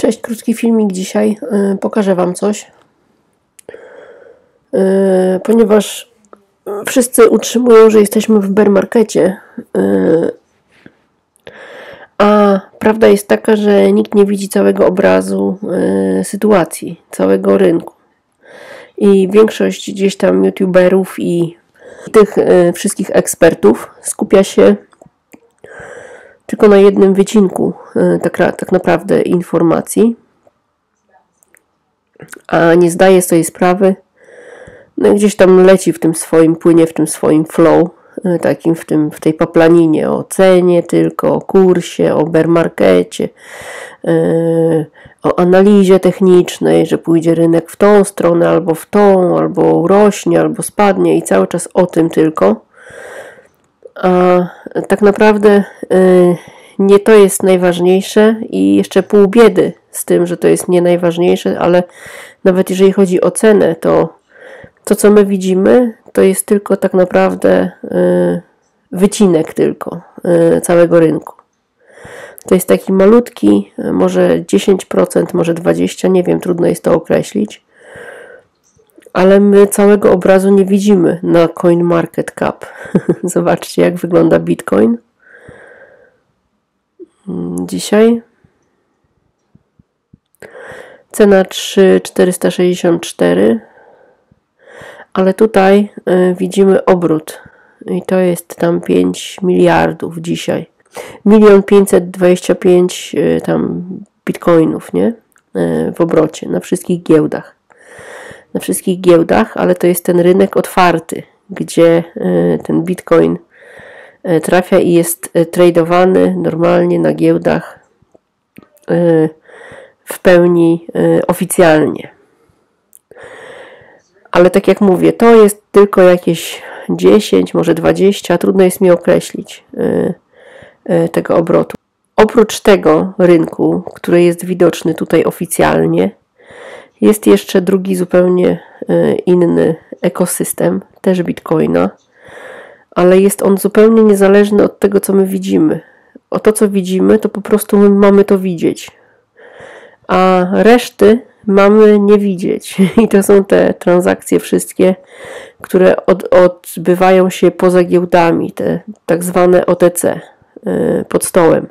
Cześć, krótki filmik dzisiaj. Pokażę Wam coś. Ponieważ wszyscy utrzymują, że jesteśmy w bear markecie, a prawda jest taka, że nikt nie widzi całego obrazu sytuacji, całego rynku. I większość gdzieś tam youtuberów i tych wszystkich ekspertów skupia się tylko na jednym wycinku tak naprawdę informacji, a nie zdaje sobie sprawy, no gdzieś tam leci w tym swoim, płynie w tym swoim flow, takim w tej paplaninie o cenie tylko, o kursie, o bear markecie, o analizie technicznej, że pójdzie rynek w tą stronę, albo w tą, albo urośnie, albo spadnie i cały czas o tym tylko. A tak naprawdę nie to jest najważniejsze i jeszcze pół biedy z tym, że to jest nie najważniejsze, ale nawet jeżeli chodzi o cenę, to co my widzimy, to jest tylko tak naprawdę wycinek tylko całego rynku. To jest taki malutki, może 10%, może 20%, nie wiem, trudno jest to określić. Ale my całego obrazu nie widzimy na CoinMarketCap. Zobaczcie, jak wygląda Bitcoin dzisiaj. Cena 3,464. Ale tutaj widzimy obrót. I to jest tam 5 miliardów dzisiaj. 1 525 000 tam bitcoinów, nie? W obrocie na wszystkich giełdach. Na wszystkich giełdach, ale to jest ten rynek otwarty, gdzie ten bitcoin trafia i jest tradowany normalnie na giełdach w pełni oficjalnie. Ale tak jak mówię, to jest tylko jakieś 10, może 20, trudno jest mi określić tego obrotu. Oprócz tego rynku, który jest widoczny tutaj oficjalnie, jest jeszcze drugi zupełnie inny ekosystem, też Bitcoina, ale jest on zupełnie niezależny od tego, co my widzimy. O to, co widzimy, to po prostu my mamy to widzieć, a reszty mamy nie widzieć. I to są te transakcje wszystkie, które odbywają się poza giełdami, te tak zwane OTC, pod stołem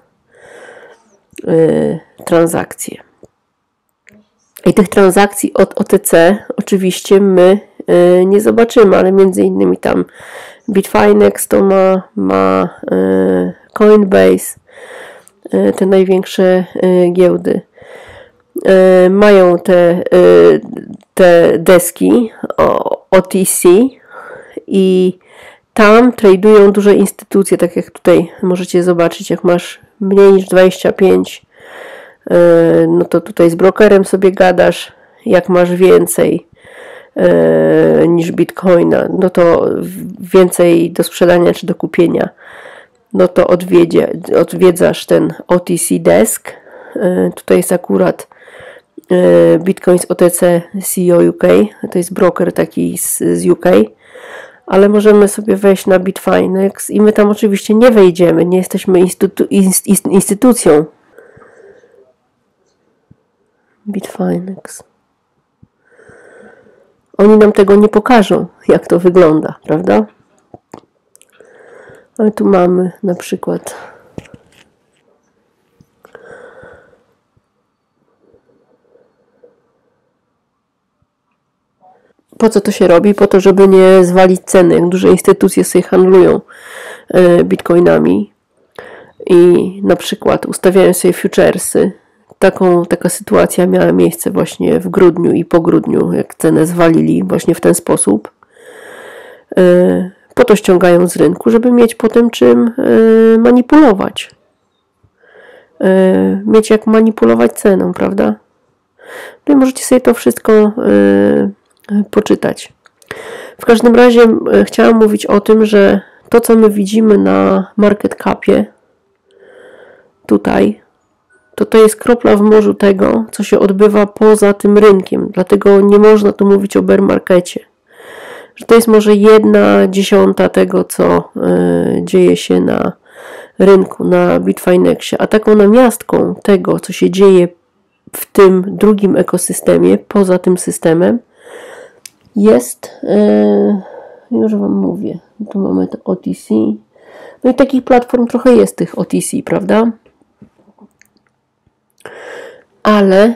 transakcje. I tych transakcji od OTC oczywiście my nie zobaczymy, ale między innymi tam Bitfinex to ma Coinbase, te największe giełdy. Mają te deski OTC i tam tradują duże instytucje, tak jak tutaj możecie zobaczyć, jak masz mniej niż 25, no to tutaj z brokerem sobie gadasz, jak masz więcej niż Bitcoina, no to więcej do sprzedania czy do kupienia, no to odwiedzasz ten OTC desk. Tutaj jest akurat Bitcoins OTC CEO UK, to jest broker taki z UK, ale możemy sobie wejść na Bitfinex i my tam oczywiście nie wejdziemy, nie jesteśmy instytucją. Bitfinex. Oni nam tego nie pokażą, jak to wygląda, prawda? Ale tu mamy na przykład po co to się robi? Po to, żeby nie zwalić ceny. Jak duże instytucje sobie handlują bitcoinami i na przykład ustawiają sobie futuresy. Taka sytuacja miała miejsce właśnie w grudniu i po grudniu, jak cenę zwalili właśnie w ten sposób. Po to ściągają z rynku, żeby mieć potem czym manipulować. Mieć jak manipulować ceną, prawda? No i możecie sobie to wszystko poczytać. W każdym razie chciałam mówić o tym, że to, co my widzimy na market capie tutaj, to jest kropla w morzu tego, co się odbywa poza tym rynkiem. Dlatego nie można tu mówić o bear markecie. Że to jest może 1/10 tego, co dzieje się na rynku, na Bitfinexie. A taką namiastką tego, co się dzieje w tym drugim ekosystemie, poza tym systemem, jest, już Wam mówię, tu mamy to OTC. No i takich platform trochę jest, tych OTC, prawda? Ale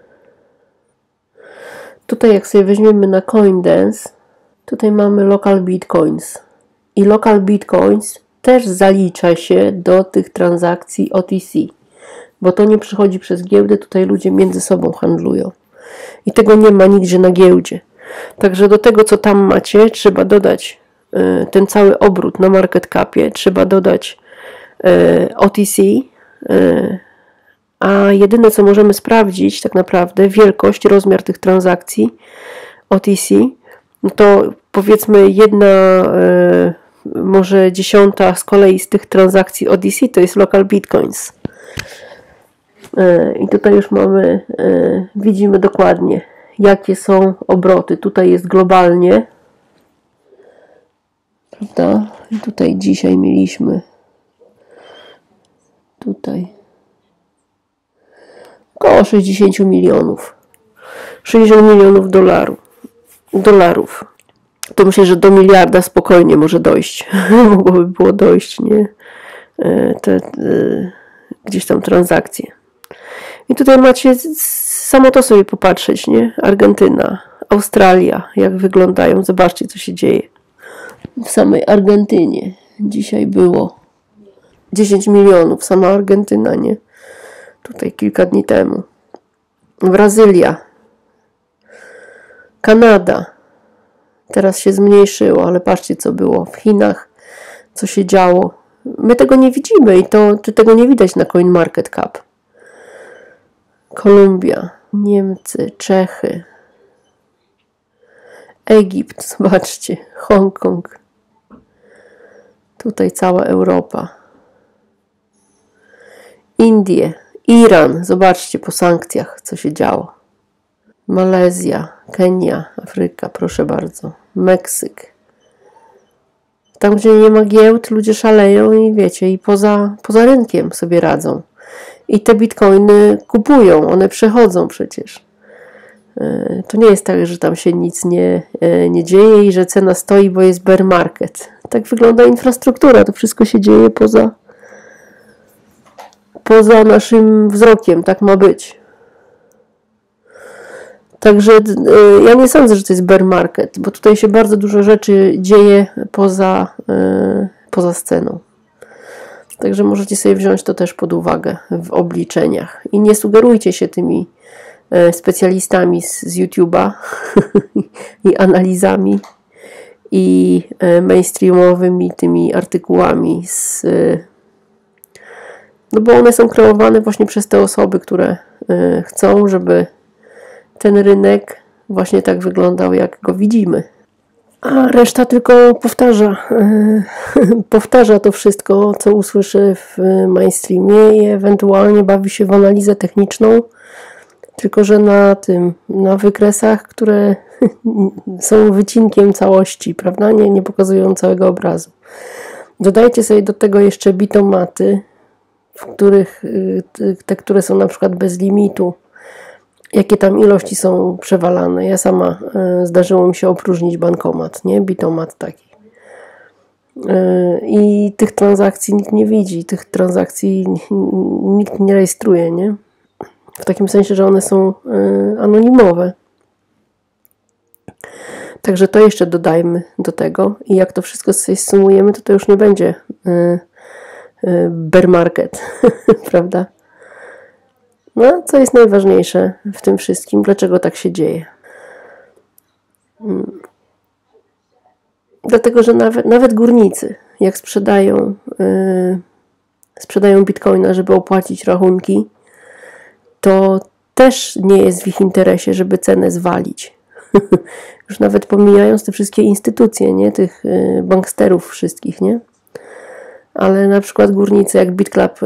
tutaj jak sobie weźmiemy na CoinDance, tutaj mamy Local Bitcoins. I Local Bitcoins też zalicza się do tych transakcji OTC. Bo to nie przychodzi przez giełdę, tutaj ludzie między sobą handlują. I tego nie ma nigdzie na giełdzie. Także do tego, co tam macie, trzeba dodać ten cały obrót na market capie, trzeba dodać OTC, a jedyne, co możemy sprawdzić, tak naprawdę, wielkość, rozmiar tych transakcji OTC, no to powiedzmy jedna, może 10 z kolei z tych transakcji OTC to jest Local Bitcoins. I tutaj już mamy, widzimy dokładnie, jakie są obroty. Tutaj jest globalnie, prawda? I tutaj dzisiaj mieliśmy tutaj około 60 milionów. 60 milionów dolarów. To myślę, że do miliarda spokojnie może dojść. Mogłoby było dojść, nie? Gdzieś tam transakcje. I tutaj macie samo to sobie popatrzeć, nie? Argentyna, Australia, jak wyglądają. Zobaczcie, co się dzieje. W samej Argentynie dzisiaj było 10 milionów, sama Argentyna, nie? Tutaj kilka dni temu. Brazylia, Kanada. Teraz się zmniejszyło, ale patrzcie, co było w Chinach, co się działo. My tego nie widzimy i tego nie widać na CoinMarketCap. Kolumbia, Niemcy, Czechy, Egipt, zobaczcie, Hongkong. Tutaj cała Europa. Indie, Iran, zobaczcie po sankcjach, co się działo. Malezja, Kenia, Afryka, proszę bardzo. Meksyk. Tam, gdzie nie ma giełd, ludzie szaleją i wiecie, i poza rynkiem sobie radzą. I te bitcoiny kupują, one przechodzą przecież. To nie jest tak, że tam się nic nie dzieje i że cena stoi, bo jest bear market. Tak wygląda infrastruktura, to wszystko się dzieje poza naszym wzrokiem, tak ma być. Także ja nie sądzę, że to jest bear market, bo tutaj się bardzo dużo rzeczy dzieje poza sceną. Także możecie sobie wziąć to też pod uwagę w obliczeniach. I nie sugerujcie się tymi specjalistami z YouTube'a i analizami i mainstreamowymi tymi artykułami, no bo one są kreowane właśnie przez te osoby, które chcą, żeby ten rynek właśnie tak wyglądał, jak go widzimy. A reszta tylko powtarza to wszystko, co usłyszy w mainstreamie i ewentualnie bawi się w analizę techniczną, tylko że na wykresach, które są wycinkiem całości, prawda? Nie pokazują całego obrazu. Dodajcie sobie do tego jeszcze bitomaty, w których te, które są na przykład bez limitu, jakie tam ilości są przewalane. Ja sama zdarzyło mi się opróżnić bankomat, nie? Bitomat taki. I tych transakcji nikt nie widzi, tych transakcji nikt nie rejestruje, nie? W takim sensie, że one są anonimowe. Także to jeszcze dodajmy do tego i jak to wszystko sobie sumujemy, to już nie będzie bear market, prawda? No, co jest najważniejsze w tym wszystkim? Dlaczego tak się dzieje? Dlatego, że nawet górnicy, jak sprzedają bitcoina, żeby opłacić rachunki, to też nie jest w ich interesie, żeby cenę zwalić. Już nawet pomijając te wszystkie instytucje, nie? Tych banksterów wszystkich, nie? Ale na przykład górnicy, jak BitClub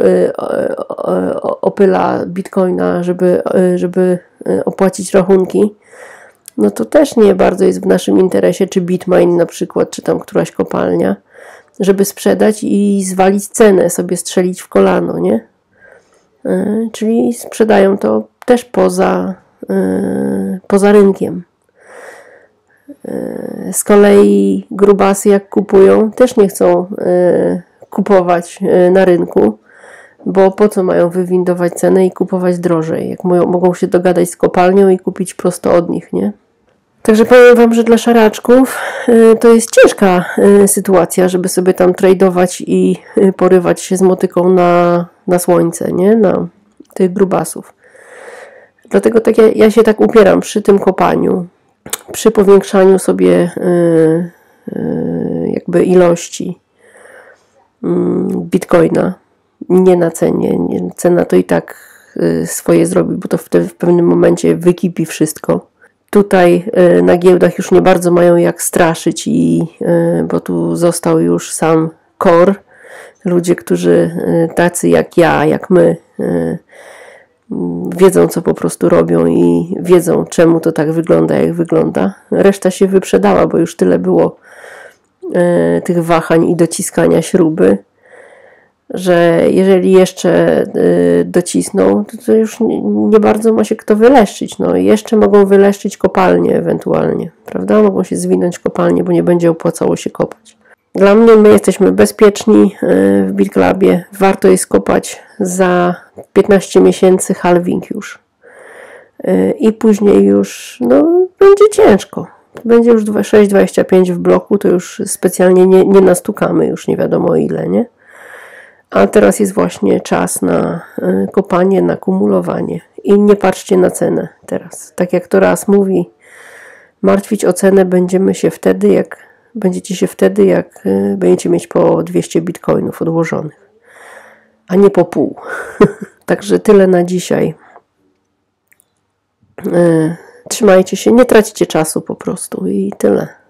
opyla bitcoina, żeby opłacić rachunki, no to też nie bardzo jest w naszym interesie, czy Bitmain na przykład, czy tam któraś kopalnia, żeby sprzedać i zwalić cenę, sobie strzelić w kolano, nie? Czyli sprzedają to też poza rynkiem. Z kolei grubasy jak kupują, też nie chcą kupować na rynku, bo po co mają wywindować cenę i kupować drożej, jak mogą się dogadać z kopalnią i kupić prosto od nich, nie? Także powiem wam, że dla szaraczków to jest ciężka sytuacja, żeby sobie tam tradeować i porywać się z motyką na słońce, nie? Na tych grubasów. Dlatego tak ja się tak upieram przy tym kopaniu, przy powiększaniu sobie jakby ilości bitcoina, nie na cenie. Cena to i tak swoje zrobi, bo to wtedy w pewnym momencie wykipi wszystko. Tutaj na giełdach już nie bardzo mają jak straszyć, bo tu został już sam core. Ludzie, którzy tacy jak ja, jak my, wiedzą, co po prostu robią i wiedzą, czemu to tak wygląda, jak wygląda. Reszta się wyprzedała, bo już tyle było tych wahań i dociskania śruby, że jeżeli jeszcze docisną, to już nie bardzo ma się kto wyleszczyć. No, jeszcze mogą wyleszczyć kopalnie ewentualnie, prawda? Mogą się zwinąć kopalnie, bo nie będzie opłacało się kopać. Dla mnie my jesteśmy bezpieczni w BitClubie. Warto jest kopać za 15 miesięcy halving już. I później już będzie ciężko. Będzie już 6,25 w bloku, to już specjalnie nie nastukamy już nie wiadomo ile, nie? A teraz jest właśnie czas na kopanie, na kumulowanie. I nie patrzcie na cenę teraz. Tak jak to raz mówi, martwić o cenę będziecie się wtedy, jak będziecie mieć po 200 bitcoinów odłożonych, a nie po pół. Także tyle na dzisiaj. Trzymajcie się, nie traćcie czasu po prostu i tyle.